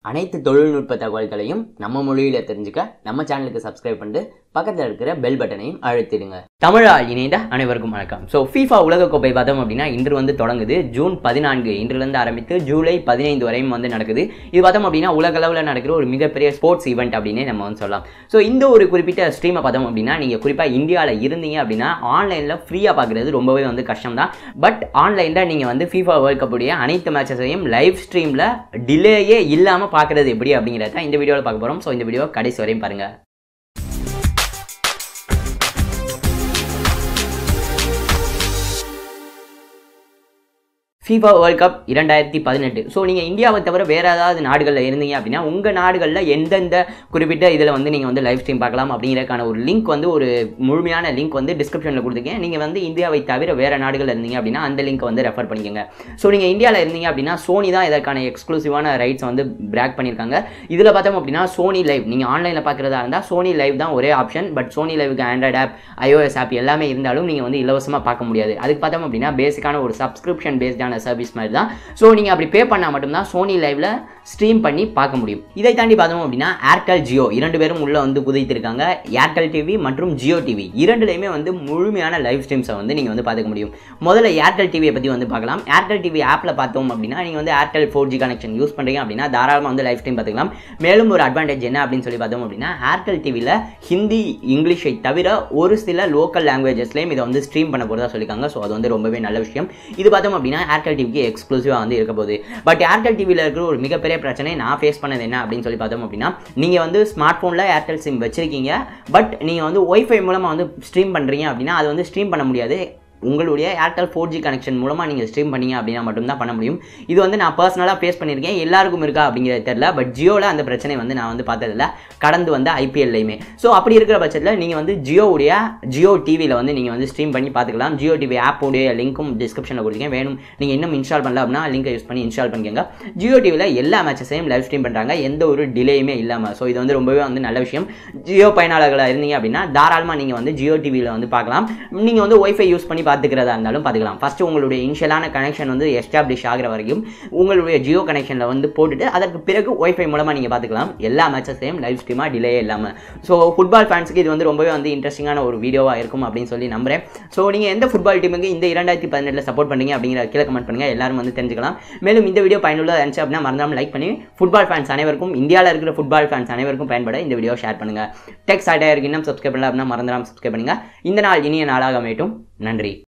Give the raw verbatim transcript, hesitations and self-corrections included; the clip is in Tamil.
அனைத்து தொழில்நுட்ப தகவல்களையும் நம்ம மொழியில தெரிஞ்சுக்க நம்ம சேனலுக்கு சப்ஸ்கிரைப் பண்ணிட்டு பக்கத்தில் இருக்கிற பெல் பட்டனையும் அழுத்திடுங்க. தமிழால் இணைந்த அனைவருக்கும் வணக்கம். ஸோ ஃபீஃபா உலகக்கோப்பை பார்த்தோம் அப்படின்னா இன்று வந்து தொடங்குது. ஜூன் பதினான்கு இன்றிலிருந்து ஆரம்பித்து ஜூலை பதினைந்து வரையும் வந்து நடக்குது. இது பார்த்தோம் அப்படின்னா உலக அளவில் நடக்கிற ஒரு மிகப்பெரிய ஸ்போர்ட்ஸ் ஈவெண்ட் அப்படின்னு நம்ம வந்து சொல்லலாம். ஸோ இந்த ஒரு குறிப்பிட்ட ஸ்ட்ரீமை பார்த்தோம் அப்படின்னா நீங்கள் குறிப்பாக இந்தியாவில் இருந்தீங்க அப்படின்னா ஆன்லைனில் ஃப்ரீயாக பார்க்குறது ரொம்பவே வந்து கஷ்டம் தான். பட் ஆன்லைனில் நீங்கள் வந்து ஃபீஃபா வேர்ல்ட் கப்புடைய அனைத்து மேட்சஸையும் லைவ் ஸ்ட்ரீமில் டிலேயே இல்லாமல் பார்க்குறது எப்படி அப்படிங்கிறத இந்த வீடியோவில் பார்க்க போகிறோம். ஸோ இந்த வீடியோ கடைசி வரையும் பாருங்கள். ஃபீஃபா வேர்ல்ட் கப் இரண்டாயிரத்தி பதினெட்டு. ஸோ நீங்கள் இந்தியாவை தவிர வேறு ஏதாவது நாடுகளில் இருந்தீங்க அப்படின்னா உங்கள் நாடுகளில் எந்தெந்த குறிப்பிட்ட இதில் வந்து நீங்கள் வந்து லைவ் ஸ்ட்ரீம் பார்க்கலாம் அப்படிங்கிறதுக்கான ஒரு லிங்க் வந்து ஒரு முழுமையான லிங்க் வந்து டிஸ்கிரிப்ஷனில் கொடுத்துருக்கேன். நீங்கள் வந்து இந்தியாவை தவிர வேறு நாடுகளில் இருந்தீங்க அப்படின்னா அந்த லிங்க் வந்து ரெஃபர் பண்ணிக்கோங்க. ஸோ நீங்கள் இந்தியாவில் இருந்தீங்க அப்படின்னா சோனி தான் இதற்கான எக்ஸ்க்ளூசிவான ரைட்ஸ் வந்து பிராக் பண்ணியிருக்காங்க. இதில் பார்த்தோம் அப்படின்னா சோனி லைவ் நீங்கள் ஆன்லைனில் பார்க்குறதா இருந்தால் சோனி லைவ் தான் ஒரே ஆப்ஷன். பட் சோனி லைவுக்கு ஆண்ட்ராய்டு ஆப், ஐஓஎஸ் ஆப் எல்லாமே இருந்தாலும் நீங்கள் வந்து இலவசமாக பார்க்க முடியாது. அதுக்கு பார்த்தோம் அப்படின்னா பேசிக்கான ஒரு சப்ஸ்கிரிப்ஷன் பேஸ்டான சர்வீஸ் மாதிரி தான். ஸோ நீங்கள் அப்படி பே பண்ணால் மட்டும்தான் சோனி லைவ்ல ஸ்ட்ரீம் பண்ணி பார்க்க முடியும். இதை தாண்டி பார்த்தோம் அப்படின்னா ஏர்டெல் ஜியோ இரண்டு பேரும் உள்ள வந்து குதித்திருக்காங்க. ஏர்டெல் டிவி மற்றும் ஜியோ டிவி இரண்டுலையுமே வந்து முழுமையான லைவ் ஸ்ட்ரீம்ஸை வந்து நீங்கள் வந்து பார்த்துக்க முடியும். முதல்ல ஏர்டெல் டிவியை பற்றி வந்து பார்க்கலாம். ஏர்டெல் டிவி ஆப்பில் பார்த்தோம் அப்படின்னா நீங்கள் வந்து Airtel four G connection use பண்ணுறீங்க அப்படின்னா தாராளமாக வந்து லைவ் ஸ்ட்ரீம் பார்த்துக்கலாம். மேலும் ஒரு அட்வான்டேஜ் என்ன அப்படின்னு சொல்லி பார்த்தோம் அப்படின்னா ஏர்டெல் டிவியில் ஹிந்தி, இங்கிலீஷை தவிர ஒரு சில லோக்கல் லாங்குவேஜஸ்லையும் இதை வந்து ஸ்ட்ரீம் பண்ண போகிறதா சொல்லியிருக்காங்க. ஸோ அது வந்து ரொம்பவே நல்ல விஷயம். இது பார்த்தோம் அப்படின்னா ஏர்டெல் டிவிக்கு எக்ஸ்க்ளூசிவாக வந்து இருக்க போகுது. பட் ஏர்டெல் டிவியில் இருக்கிற ஒரு மிகப்பெரிய பிரச்சனை நான் ஃபேஸ் பண்ணது என்ன அப்படின்னு சொல்லி பார்த்தோம் அப்படின்னா நீங்கள் வந்து ஸ்மார்ட் ஃபோனில் ஏர்டெல் சிம் வச்சிருக்கீங்க. பட் நீங்கள் வந்து ஒய்ஃபை மூலமாக வந்து ஸ்ட்ரீம் பண்ணுறீங்க அப்படின்னா அது வந்து ஸ்ட்ரீம் பண்ண முடியாது. உங்களுடைய ஏர்டெல் ஃபோர் ஜி கனெக்ஷன் மூலமாக நீங்கள் ஸ்ட்ரீம் பண்ணீங்க அப்படின்னா மட்டும்தான் பண்ண முடியும். இது வந்து நான் பர்சனலாக ஃபேஸ் பண்ணியிருக்கேன். எல்லாருக்கும் இருக்கா அப்படிங்கிறது தெரியல. பட் ஜியோவில் அந்த பிரச்சனை வந்து நான் வந்து பார்த்ததில்ல கடந்து வந்த ஐபிஎல்லையுமே. ஸோ அப்படி இருக்கிற பட்சத்தில் நீங்கள் வந்து ஜியோவுடைய ஜியோ டிவியில் வந்து நீங்கள் வந்து ஸ்ட்ரீம் பண்ணி பார்த்துக்கலாம். ஜியோ டிவி ஆப்போடைய லிங்க்கும் டிஸ்கிரிப்ஷனில் கொடுத்துருக்கேன். வேணும் நீங்கள் இன்னும் இன்ஸ்டால் பண்ணல அப்படின்னா லிங்கை யூஸ் பண்ணி இன்ஸ்டால் பண்ணிக்கோங்க. ஜியோ டிவியில் எல்லா மேட்சஸையும் லைவ் ஸ்ட்ரீம் பண்ணுறாங்க, எந்த ஒரு டிலேயுமே இல்லாமல். ஸோ இது வந்து ரொம்பவே வந்து நல்ல விஷயம். ஜியோ பயனாளர்களாக இருந்தீங்க அப்படின்னா தாராளமாக நீங்கள் வந்து ஜியோ டிவியில் வந்து பார்க்கலாம். நீங்கள் வந்து ஒய்ஃபை யூஸ் பண்ணி பார்த்துக்கிறதா இருந்தாலும் பார்த்துக்கலாம். ஃபர்ஸ்ட் உங்களுடைய இனிஷியலான கனெக்ஷன் வந்து எஸ்டாப்ளிஷ் ஆகிற வரைக்கும் உங்களுடைய ஜியோ கனெக்ஷனில் வந்து போட்டுட்டு அதற்கு பிறகு ஒய்ஃபை மூலமாக நீங்கள் பார்த்துக்கலாம். எல்லா மேட்சஸையும் லைவ் ஸ்ட்ரீமாக டிலே இல்லாமல். ஸோ ஃபுட்பால் ஃபேன்ஸுக்கு இது வந்து ரொம்பவே வந்து இன்ட்ரெஸ்டிங்கான ஒரு வீடியோவாக இருக்கும் அப்படின்னு சொல்லி நம்புறேன். ஸோ நீங்கள் எந்த ஃபுட்பால் டீமுக்கு இந்த இரண்டாயிரத்தி பதினெட்டில் சப்போர்ட் பண்ணீங்க அப்படிங்கிற கீழே கமெண்ட் பண்ணுங்கள். எல்லாரும் வந்து தெரிஞ்சுக்கலாம். மேலும் இந்த வீடியோ பயனுள்ளதாக இருந்துச்சு அப்படின்னா மறந்தாமல் லைக் பண்ணி ஃபுட்பால் ஃபேன்ஸ் அனைவருக்கும், இந்தியாவில் இருக்கிற ஃபுட்பால் ஃபேன்ஸ் அனைவருக்கும் பயன்பட இந்த வீடியோ ஷேர் பண்ணுங்கள். டெக் சாட்டாக இருக்கு இன்னும் சப்ஸ்கிரைப் பண்ணல அப்படின்னா மறந்துடாமல் சப்ஸ்கிரைப் பண்ணுங்கள். இந்த நாள் இனிய நாளாக அமையட்டும். நன்றி.